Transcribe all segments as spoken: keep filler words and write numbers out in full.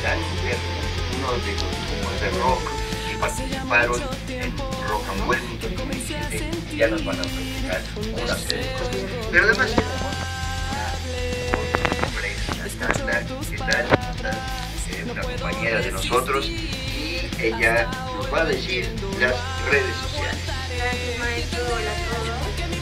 Lantern, uno de los grupos de rock que participaron en Rock and Wellington dos mil siete, ya nos van a platicar una serie de cosas. Pero además Natalia, ¿qué tal? Eh, una compañera de nosotros, y ella nos va a decir las redes sociales. Gracias, maestro. Hola a todos.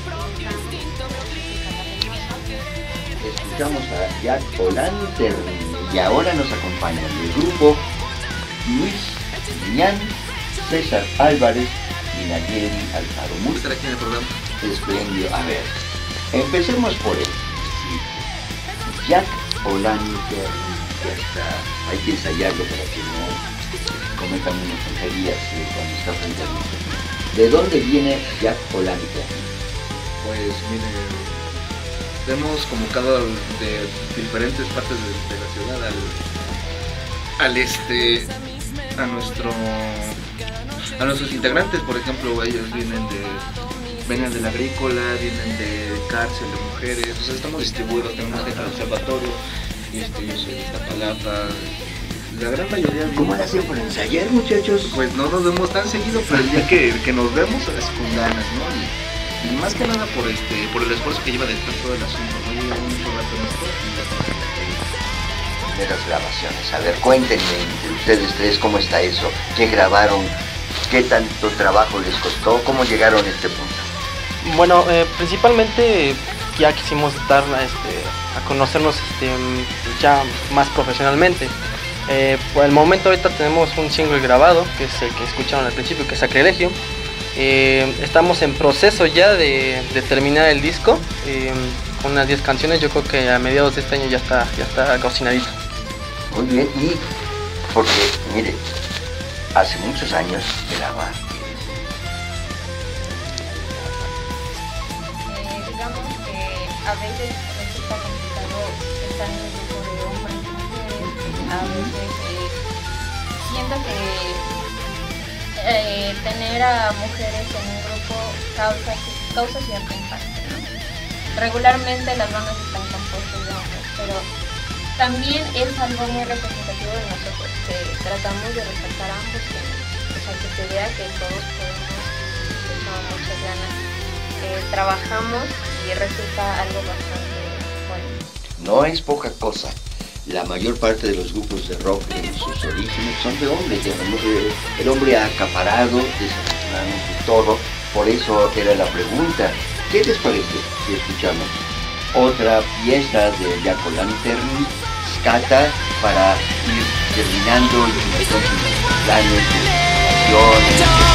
Escuchamos a Jack O'Lantern y ahora nos acompañan del grupo Luis Miñán, César Álvarez y Nayeli Alfaro. Muy estar aquí en el programa. Espléndido. A ver, empecemos por él. Jack O'Lantern, ya está, hay que ensayarlo para que no cometan unas tonterías eh, cuando está frente al micrófono. ¿De dónde viene Jack O'Lantern? Pues mire, hemos convocado de diferentes partes de, de la ciudad al, al este, a nuestro, a nuestros integrantes. Por ejemplo, ellos vienen de, vienen de la agrícola, vienen de cárcel de mujeres. O sea, estamos distribuidos, tenemos gente del observatorio, este, yo soy de Iztapalapa. La gran mayoría. ¿Cómo le hacen para ensayar, muchachos? Pues no nos vemos tan seguido, pero el día que, que nos vemos es con ganas, ¿no? Y, y más que nada por este, por el esfuerzo que lleva detrás todo el asunto, ¿no? Lleva mucho rato en esto y de las grabaciones. A ver, cuéntenme entre ustedes tres cómo está eso, qué grabaron, qué tanto trabajo les costó, cómo llegaron a este punto. Bueno, eh, principalmente ya quisimos dar este, a conocernos este, ya más profesionalmente. Eh, por el momento ahorita tenemos un single grabado, que es el que escucharon al principio, que es Sacrilegio. Eh, estamos en proceso ya de, de terminar el disco, eh, con unas diez canciones. Yo creo que a mediados de este año ya está, ya está cocinadito. Muy bien, y porque, mire, hace muchos años grabar. Eh, digamos que a veces resulta complicado estar en un grupo de hombres y mujeres. A veces eh, siento que eh, tener a mujeres en un grupo causa, causa cierto impacto, ¿no? Regularmente las bandas están compuestas de hombres, pero también es algo muy representativo de nosotros, que tratamos de resaltar a ambos géneros, o sea, que se vea que todos podemos, que echamos muchas ganas, eh, trabajamos y resulta algo bastante bueno. No es poca cosa. La mayor parte de los grupos de rock en sus orígenes son de hombres. El hombre ha acaparado desafortunadamente todo, por eso era la pregunta. ¿Qué les parece si escuchamos otra pieza de Jack O'Lantern, Scata, para ir terminando y entonces planes de grabación?